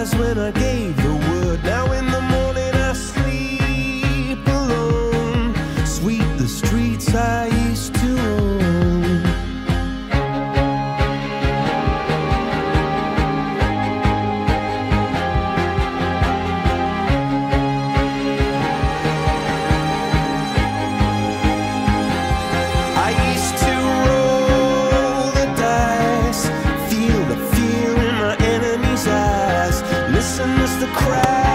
eyes when I gave the word. Now in the morning I sleep alone. Sweep the streets I used to own. I used to roll the dice, feel the fear in my enemy's eyes, listen as the crowd